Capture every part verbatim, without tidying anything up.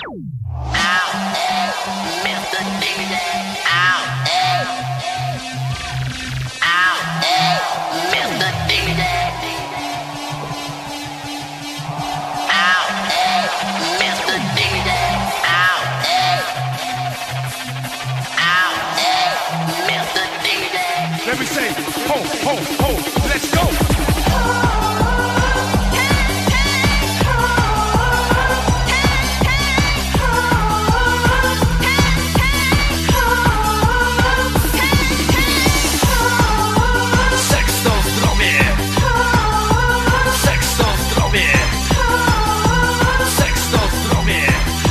Let me say, ho, ho, ho, let's go. Seks to zdrowie. Seks to zdrowie. Seks to zdrowie.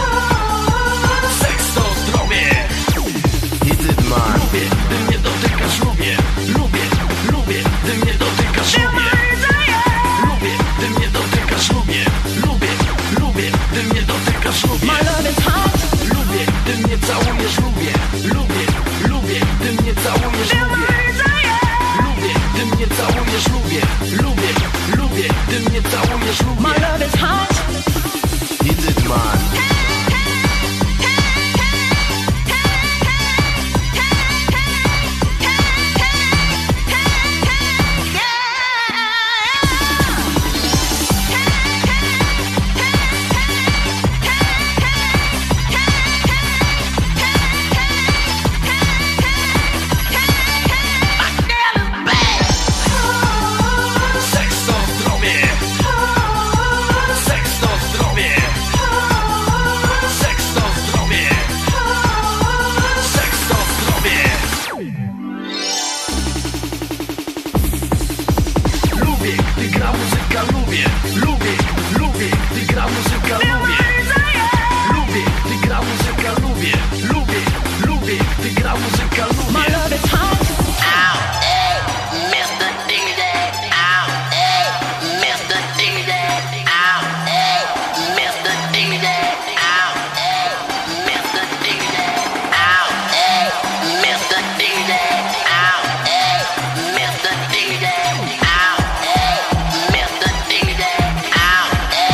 Seks to zdrowie. Lubię, gdy mnie dotykasz, lubię. Lubię, lubię, gdy mnie dotykasz, lubię. Lubię, gdy mnie dotykasz, lubię. Lubię, lubię, gdy mnie dotykasz, lubię. Lubię, gdy mnie całujesz, lubię. Lubię, lubię, gdy mnie całujesz, lubię. Lubię, gdy mnie całujesz, lubię. Lubię, lubię, gdy mnie całujesz, lubię. My love is hot. Is it mine? Seks to zdrowie. Seks to zdrowie. Seks to zdrowie. Seks to zdrowie. Lubię, gdy gra muzyka, lubię. Lubię, lubię, gdy gra muzyka, lubię. Lubię, gdy gra muzyka, lubię. Lubię, lubię, gdy gra muzyka, lubię. My love is hot.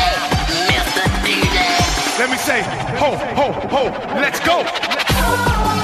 Let me say, ho, ho, ho, let's go.